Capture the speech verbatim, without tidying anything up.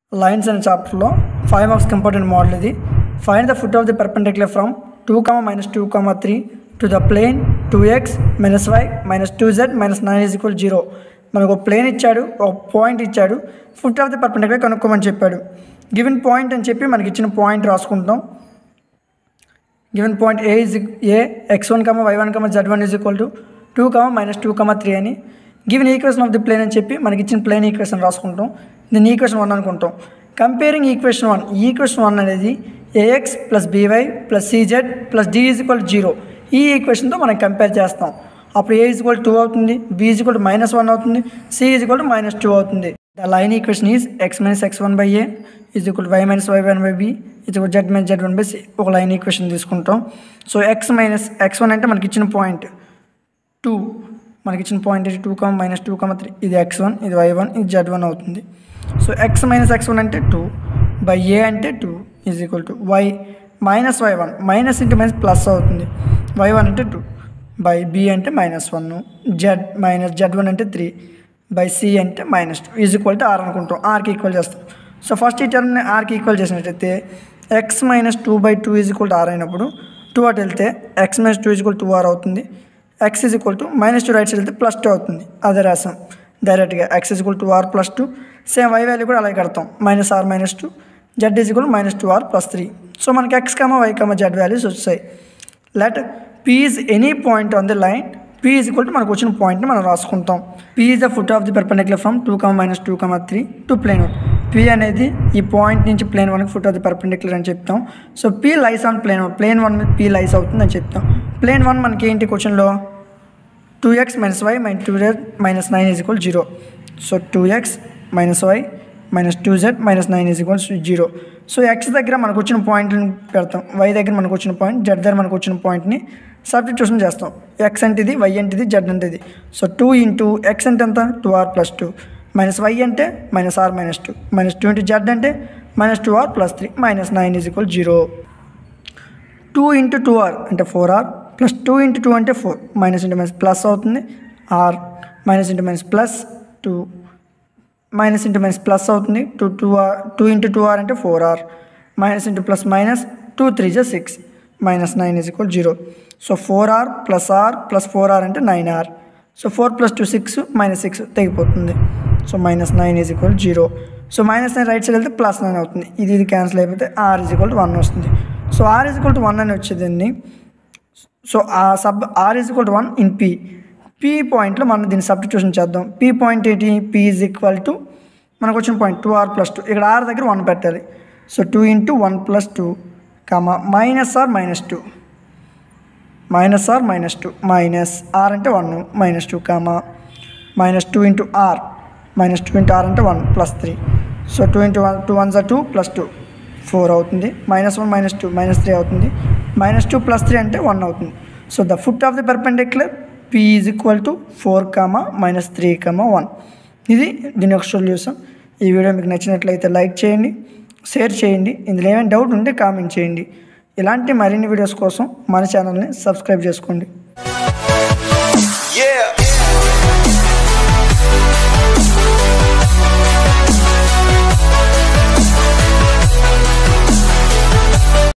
Lines అనే చాప్టర్లో five marks important model ఇది. Find the foot of the perpendicular from two comma minus two comma three to the plane two x minus y minus two z minus nine is equal zero. మనకు ఒక plane ఇచ్చాడు, ఒక point ఇచ్చాడు, foot of the perpendicular కనుక్కోమని చెప్పాడు. Given point అని చెప్పి మనకి ఇచ్చిన పాయింట్ రాసుకుంటాం. Given point A is A x one comma y one comma z one is equal to two comma minus two comma three అని. Given equation of the plane అని చెప్పి మనకి ఇచ్చిన ప్లేన్ ఈక్వేషన్ రాసుకుంటాం. దీన్ని ఈక్వేషన్ వన్ అనుకుంటాం. Comparing equation one, equation one అనేది a x plus b y plus సిజెడ్ plus d is equal zero. ఈ ఈక్వేషన్తో మనం కంపేర్ చేస్తాం. అప్పుడు ఏ ఈజ్ ఈక్వల్ టూ అవుతుంది, b is equal minus one అవుతుంది, c is equal minus two అవుతుంది. The line equation is X minus x one by a is equal y minus y one by b is equal z minus z one by c. ఒక line equation తీసుకుంటాం. So x minus x one అంటే మనకి ఇచ్చిన point two, మనకి ఇచ్చిన point two comma minus two comma three, ఇది x one, ఇది y one, ఇది జెడ్ వన్ అవుతుంది. So x minus x one అంటే టూ బై ఏ అంటే two is equal to y minus y one, minus into minus plus అవుతుంది, y one అంటే two by b అంటే minus one, z minus z one అంటే three by c అంటే minus two is equal to r అనుకుంటాం. ఆర్కి equal చేస్తాం. So first ఈ టర్మ్ని ఆర్కి ఈక్వల్ చేసినట్టయితే x minus two by two is equal to r అయినప్పుడు టూ అటు వెళ్తే x minus two is equal two r అవుతుంది. X is equal to minus two right side వెళ్తే ప్లస్ టూ అవుతుంది. అదే రాసాం డైరెక్ట్గా. X is equal two r plus two. Same y value కూడా అలాగే కడతాం. Minus r minus two, z is equal minus two r plus three. So మనకి x comma y comma z values వచ్చాయి. Let p is any point on the line p is equal to మనకు వచ్చిన పాయింట్ని మనం రాసుకుంటాం. P is the foot of the perpendicular from two comma minus two comma three to plane one. P అనేది ఈ point నుంచి plane వన్కి foot of the perpendicular అని చెప్తాం. So p lies on plane one, plane one మీద p lies అవుతుంది అని చెప్తాం. ప్లేన్ వన్ మనకి ఏంటి క్వశ్చన్లో two x minus y minus two z minus nine is equal zero. So two x minus y minus two z minus nine is equal zero. So x దగ్గర మనకు వచ్చిన పాయింట్ని పెడతాం, వై దగ్గర మనకు వచ్చిన పాయింట్, జెడ్ దగ్గర మనకు వచ్చిన పాయింట్ని సబ్స్టిట్యూషన్ చేస్తాం. ఎక్స్ అంటే ఇది, వై అంటే ఇది, జెడ్ అంటే ఇది. సో టూ ఇంటూ ఎక్స్ అంటే ఎంత two r plus two, minus y అంటే minus r minus two, minus two into z అంటే minus two r plus three minus nine is equal zero. Two into two r అంటే four r plus two into two అంటే four, minus into minus plus అవుతుంది r, minus into minus plus two, minus into minus plus అవుతుంది two two r, two into two r అంటే four r, minus into plus minus two three జా six, minus nine is equal zero. So four r plus r plus four r అంటే nine r. So four plus two six, minus six తెగిపోతుంది. So minus nine is equal zero. So minus nine right side వెళ్తే plus nine అవుతుంది. ఇది ఇది cancel అయిపోతే r is equal to one వస్తుంది. So r is equal to one అని వచ్చేదండి. So ఆ sub r is equal to one in p. P పాయింట్లో మనం దీన్ని సబ్స్టిట్యూషన్ చేద్దాం. పీ పాయింట్ ఏంటి, పీ ఈజ్ ఈక్వల్ టు మనకు వచ్చిన point two r plus two, ఇక్కడ ఆర్ దగ్గర వన్ పెట్టాలి. So two into one plus two comma minus r minus two, minus r minus two, minus r అంటే one minus two comma minus two into r, minus two into r అంటే one plus three. So two into one two one జా two plus two four అవుతుంది, minus one minus two minus three అవుతుంది, minus two plus three అంటే one అవుతుంది. So the foot of the perpendicular p is equal to four comma minus three comma one. ఇది దీని యొక్క solution. ఈ video మీకు నచ్చినట్లయితే లైక్ చేయండి, షేర్ చేయండి. ఇందులో ఏమైనా డౌట్ ఉంటే కామెంట్ చేయండి. ఇలాంటి మరిన్ని వీడియోస్ కోసం మన ఛానల్ని సబ్స్క్రైబ్ చేసుకోండి. Yeah.